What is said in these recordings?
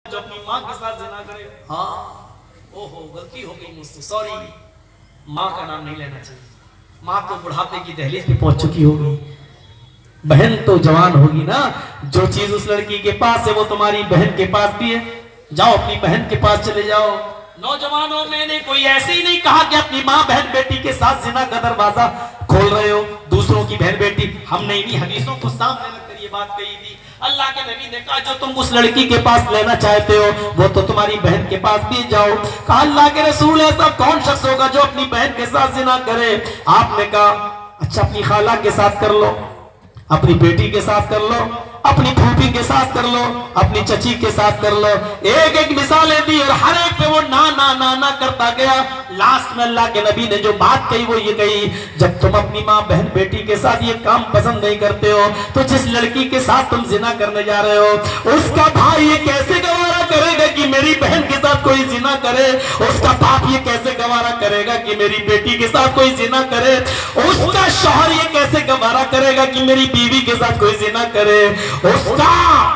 जो अपनी माँ के साथ जिना करे। हाँ, ओहो गलती हो गई मुझसे, सॉरी। माँ का नाम नहीं लेना चाहिए। माँ तो बुढ़ापे की दहलीज पे पहुंच चुकी होगी, बहन तो जवान होगी ना। जो चीज उस लड़की के पास है वो तुम्हारी बहन के पास भी है। जाओ अपनी बहन के पास चले जाओ। नौजवानों, मैंने कोई ऐसे ही नहीं कहा कि अपनी माँ बहन बेटी के साथ जिना का दरवाजा खोल रहे हो, दूसरों की बहन बेटी। हमने इन्हीं हदीसों को सामने रखकर ये बात कही थी। अल्लाह के नबी ने कहा जो तुम उस लड़की के पास लेना चाहते हो वो तो तुम्हारी बहन के पास भी जाओ। कहा अल्लाह के रसूल ऐसा कौन शख्स होगा जो अपनी बहन के साथ जिना करे? आपने कहा अच्छा अपनी खाला के साथ कर लो, अपनी बेटी के साथ कर लो, अपनी फूफी के साथ कर लो, अपनी चची के साथ कर लो। एक एक मिसालें दी और हर एक पे वो ना ना ना ना करता गया। लास्ट में अल्लाह के नबी ने जो बात कही वो ये कही, जब तुम अपनी माँ बहन बेटी के साथ ये काम पसंद नहीं करते हो तो जिस लड़की के साथ तुम जिना करने जा रहे हो उसका भाई ये कैसे गवारा करेगा कि मेरी बहन के साथ कोई जिना करे? उसका बाप ये कैसे गवारा करेगा कि मेरी बेटी के साथ कोई जिना करे? उसका शौहर ये कैसे गवारा करेगा कि मेरी बीवी के साथ कोई जिना करे? उसका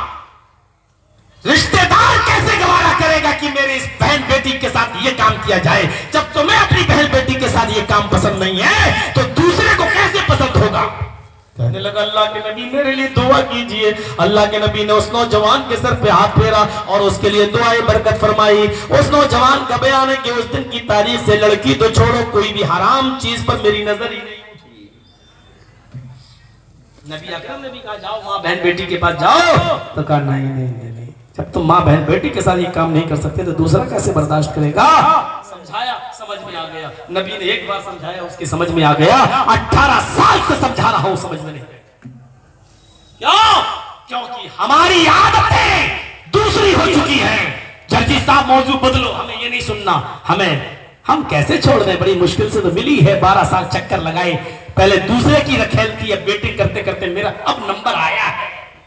रिश्तेदार कैसे गवारा करेगा कि मेरी इस बहन बेटी के साथ ये काम किया जाए? जब तुम्हें अपनी बहन बेटी के साथ ये काम पसंद नहीं है तो दूसरे को कैसे पसंद होगा? कहने लगा अल्लाह के नबी मेरे लिए दुआ कीजिए। अल्लाह के नबी ने उस नौजवान के सर पे हाथ फेरा और उसके लिए दुआएं बरकत फरमाई। उस नौजवान का बयान है कि उस दिन की तारीख से लड़की तो छोड़ो, कोई भी हराम चीज पर मेरी नजर ही नहीं। नबी अकरम ने भी कहा जाओ माँ बहन बेटी के पास जाओ, तो कहा नहीं नहीं नहीं नहीं, जब तुम माँ बहन बेटी के साथ ये काम नहीं कर सकते तो दूसरा कैसे बर्दाश्त करेगा? समझाया, समझ में आ गया। नबी ने एक बार समझाया, उसकी समझ में आ गया। 18 साल से समझा रहा हूं, समझ में नहीं गया। क्यों? क्योंकि हमारी आदतें दूसरी हो चुकी हैं। जर्जी साहब मौजू बदलो, हमें ये नहीं सुनना। हम कैसे छोड़ दें? बड़ी मुश्किल से तो मिली है, 12 साल चक्कर लगाए, पहले दूसरे की रखेलती है, बेटिंग करते करते मेरा अब नंबर आया है।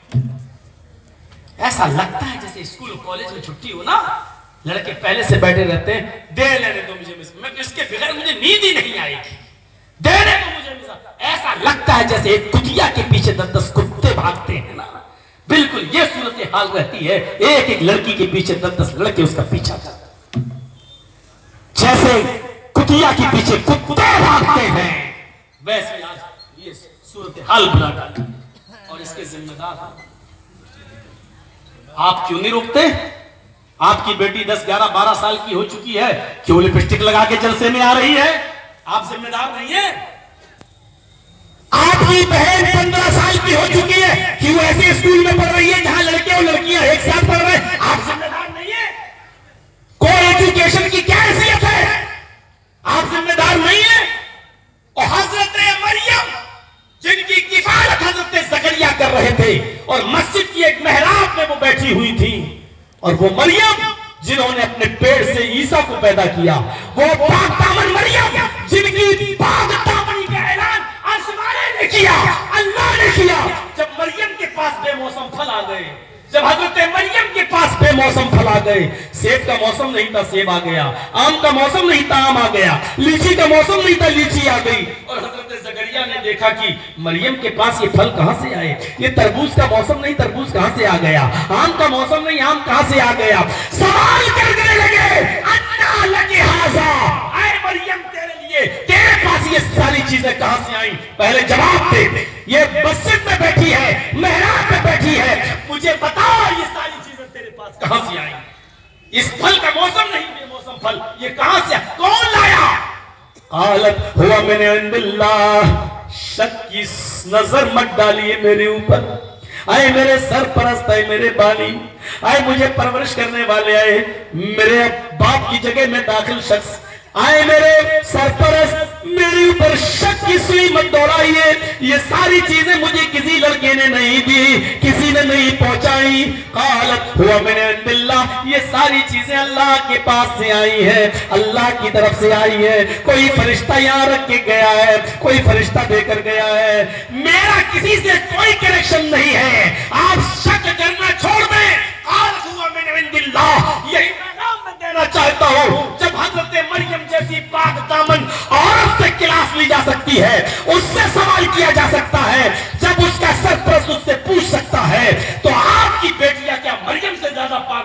ऐसा लगता है जैसे स्कूल कॉलेज में छुट्टी हो ना, लड़के पहले से बैठे रहते हैं, दे लेने दो मुझे, मैं इसके बगैर मुझे नींद ही नहीं आएगी, देने दो मुझे मिसाल। ऐसा लगता है जैसे एक कुतिया के पीछे 10-10 कुत्ते भागते हैं ना, बिल्कुल ये सूरत हाल रहती है। एक एक लड़की के पीछे 10-10 लड़के उसका पीछा करते, जैसे कुतिया के पीछे कुत्ते भागते हैं, वैसे आज ये सूरत हाल बना डाली। और इसके जिम्मेदार आप क्यों नहीं रोकते? आपकी बेटी 10, 11, 12 साल की हो चुकी है, क्यों लिपस्टिक लगा के जलसे में आ रही है? आप जिम्मेदार नहीं है? आपकी बहन 15 साल की हो चुकी है, क्यों ऐसे स्कूल में पढ़ रही है जहां लड़के और लड़कियां एक साथ पढ़ रहे हैं? आप जिम्मेदार नहीं है? को एजुकेशन की क्या हैसियत है? आप जिम्मेदार नहीं है? और हजरत मरियम जिनकी किफायत हजरत ज़करिया कर रहे थे और मस्जिद की एक मेहराब में वो बैठी हुई थी, और वो मरियम जिन्होंने अपने पेड़ से ईसा को पैदा किया, वो पाक दामन मरियम जिनकी पाक दामनी का ऐलान आसमाने ने किया, अल्लाह ने किया। जब मरियम के पास बेमौसम फल आ गए, जब हजरत मरियम के पास बेमौसम फल आ गए, सेब का मौसम नहीं था सेब आ गया, आम का मौसम नहीं था आम आ गया, लीची का मौसम नहीं था लीची आ गई, और हजरत ज़करिया ने देखा कि मरियम के पास ये फल कहां से आए? ये तरबूज का मौसम नहीं तरबूज कहां से आ गया? आम का मौसम नहीं आम कहां से आ गया? सवाल करने लगे, अन्ना लगे हाजा, आए मरियम तेरे लिए तेरे पास ये सारी चीजें कहां से आई? पहले जवाब दे। ये मस्जिद में बैठी है, मेहराब में बैठी है, मुझे बता ये सारी चीजें तेरे पास कहां से आई? इस फल का मौसम नहीं बेमौसम फल, ये कहां से? कौन लाया? कालत हुआ मैंने अंदिल्लाह, शक की नजर मत डालिए मेरे ऊपर। आए मेरे सरपरस्त, आए मेरे बानी, आए मुझे परवरिश करने वाले, आए मेरे बाप की जगह में दाखिल शख्स, आए मेरे सरपरस्त, मेरे ऊपर शक की सुई मत दौड़ाइए। ये सारी चीजें मुझे किसी लड़के ने नहीं दी, किसी ने नहीं पहुंचाई। कालत हुआ मैंने अंदिल्लाह, ये सारी चीजें अल्लाह के पास से आई है, अल्लाह की तरफ से आई है। कोई फरिश्ता यहाँ रख के गया है, कोई फरिश्ता देकर गया है, मेरा किसी से कोई कनेक्शन नहीं है। आप शक करना छोड़ दें। कालत हुआ मैंने अंदिल्लाह, यही पैगाम मैं देना चाहता हूँ। जब हजरत मरियम जैसी पाक दामन औरत से क्लास ली जा सकती है, उससे सवाल किया जा सकता है, जब उसका सरपरस्त उससे पूछ सकता है, तो आपकी बेटियां क्या मरियम से ज्यादा पाक दामन है?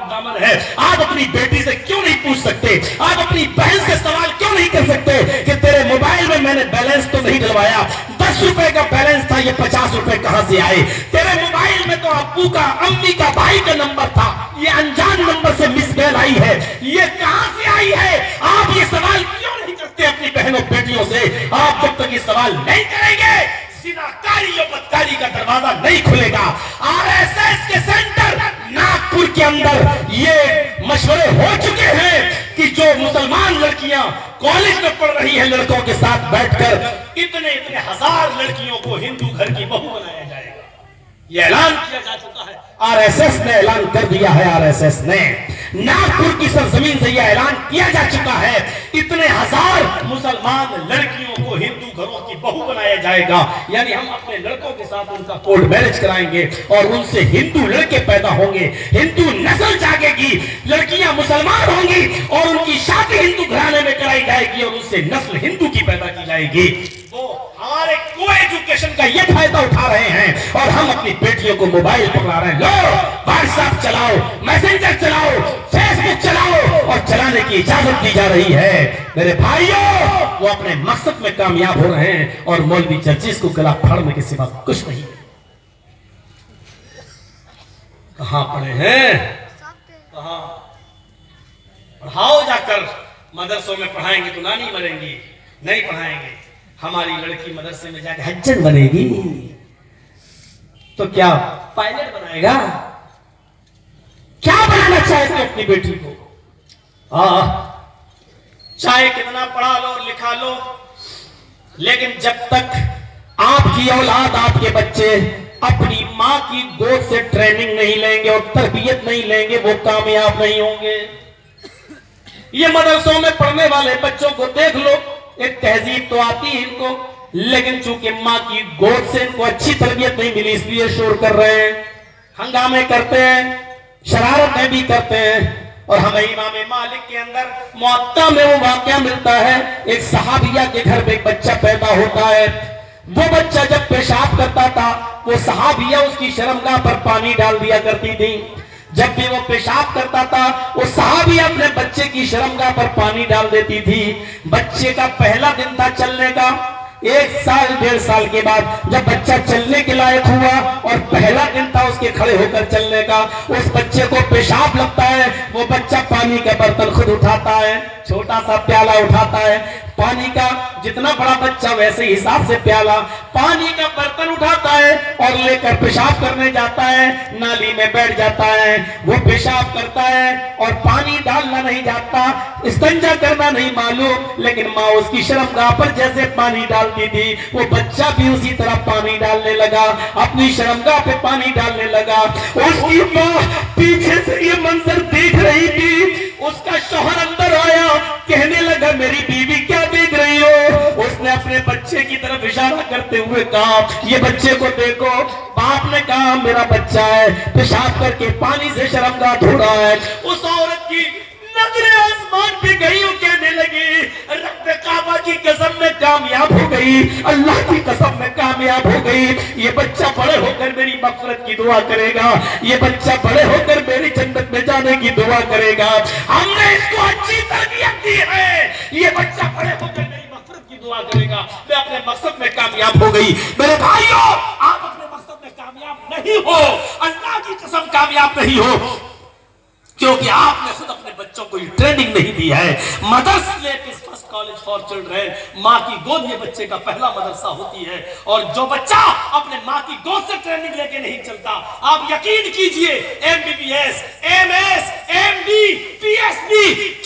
है। आप अपनी बेटी से क्यों नहीं पूछ सकते, आप अपनी बहन से सवाल क्यों नहीं कर सकते कि तेरे मोबाइल में मैंने बैलेंस तो नहीं डलवाया, 10 रुपए का बैलेंस था, ये 50 रुपए कहां से आए? तेरे मोबाइल में तो अब्बू का, अम्मी का, भाई का नंबर था, ये अनजान नंबर से मिस कॉल आई है, ये कहां से आई है? आप ये सवाल क्यों नहीं करते अपनी बहनों बेटियों से? आप जब तक ये सवाल नहीं करेंगे, जिनाकारी और बदकारी का दरवाजा नहीं खुलेगा। आरएसएस के सेंटर नागपुर के अंदर ये मशवरे हो चुके हैं कि जो मुसलमान लड़कियां कॉलेज में पढ़ रही हैं लड़कों के साथ बैठकर, इतने इतने हजार लड़कियों को हिंदू घर की बहू बनाया जाएगा। ये ऐलान किया जा चुका है, आरएसएस ने ऐलान कर दिया है। आरएसएस ने नागपुर की सरजमीन से यह ऐलान किया जा चुका है, इतने हजार मुसलमान लड़कियों को हिंदू घरों की बहू बनाया जाएगा। यानी हम अपने लड़कों के साथ उनका कोर्ट मैरिज कराएंगे और उनसे हिंदू लड़के पैदा होंगे, हिंदू नस्ल जागेगी, लड़कियां मुसलमान होंगी और उनकी शादी हिंदू घराने में कराई जाएगी और उससे नस्ल हिंदू की पैदा की जाएगी। वो हमारे को एजुकेशन का ये फायदा उठा रहे हैं और हम अपनी बेटियों को मोबाइल पकड़ा रहे हैं। लो व्हाट्सएप चलाओ, मैसेंजर चलाओ, फेसबुक चलाओ और चलाने की इजाजत दी जा रही है। मेरे भाइयों, वो अपने मकसद में कामयाब हो रहे हैं और मौलवी जर्जिस को गला फाड़ने के सिवा कुछ नहीं। कहां पढ़े हैं, कहां? पढ़ाओ जाकर, मदरसों में पढ़ाएंगे तो नानी मरेंगी, नहीं पढ़ाएंगे। हमारी लड़की मदरसे में जाकर हज्जन बनेगी तो क्या पायलट बनाएगा? क्या बनाना चाहते हो अपनी बेटी को? चाहे कितना पढ़ा लो लिखा लो, लेकिन जब तक आपकी औलाद, आपके बच्चे अपनी मां की गोद से ट्रेनिंग नहीं लेंगे और तरबियत नहीं लेंगे, वो कामयाब नहीं होंगे। ये मदरसों में पढ़ने वाले बच्चों को देख लो, एक तहजीब तो आती है इनको, लेकिन चूंकि मां की गोद से इनको अच्छी तरबियत नहीं मिली इसलिए शोर कर रहे हैं, हंगामे करते हैं, शरारतें भी करते हैं। और हमें इमाम मालिक के अंदर मुअत्ता में वो वाकया मिलता है, एक सहाबिया के घर में एक बच्चा पैदा होता है। वो बच्चा जब पेशाब करता था, वो सहाबिया उसकी शर्मगाह पर पानी डाल दिया करती थी। जब भी वो पेशाब करता था, वो सहाबी अपने बच्चे की शर्मगाह पर पानी डाल देती थी। बच्चे का पहला दिन था चलने का। 1 साल 1.5 साल के बाद जब बच्चा चलने के लायक हुआ और पहला दिन था उसके खड़े होकर चलने का, उस बच्चे को पेशाब लगता है। वो बच्चा पानी का बर्तन खुद उठाता है, छोटा सा प्याला उठाता है पानी का, जितना बड़ा बच्चा वैसे हिसाब से प्याला पानी का बर्तन उठाता है और लेकर पेशाब करने जाता है। नाली में बैठ जाता है, वो पेशाब करता है और पानी डालना नहीं जाता, इस्तिंजा करना नहीं मालूम, लेकिन माँ उसकी शर्मगाह पर जैसे पानी डालती थी, वो बच्चा भी उसी तरह पानी डालने लगा, अपनी शर्मगाह पे पानी डालने लगा। उसकी माँ पीछे से ये मंजर देख रही थी। उसका शौहर अंदर आया, कहने लगा मेरी बीवी क्या देख रही हो? उसने अपने बच्चे की तरफ इशारा करते हुए कहा, ये बच्चे को देखो। बाप ने कहा मेरा बच्चा है, पेशाब करके पानी से शर्मगाह धो रहा है। उस औरत की नजरें आसमान पे गई और कहने लगी, रब्बे काबा की कसम में कामयाब हो गई, अल्लाह की कसम में कामयाब हो गई। ये बच्चा बड़े होकर मेरी मग़फ़िरत की दुआ करेगा, ये बच्चा बड़े होकर मेरी जन्नत में जाने की दुआ करेगा। हमने इसको अच्छी तरबियत दी है, ये बच्चा बड़े होकर मेरी मग़फ़िरत की दुआ करेगा, मैं अपने मकसद में कामयाब हो गई। मेरे भाइयों, आप अपने मकसद में कामयाब नहीं हो, अल्लाह की कसम कामयाब नहीं हो, क्योंकि आपने खुद अपने बच्चों को ट्रेनिंग नहीं दी है। मदरसा फर्स्ट कॉलेज फॉर चिल्ड्रन, माँ की गोद ये बच्चे का पहला मदरसा होती है। और जो बच्चा अपने माँ की गोद से ट्रेनिंग लेके नहीं चलता, आप यकीन कीजिए MBBS, MS, MD, PhD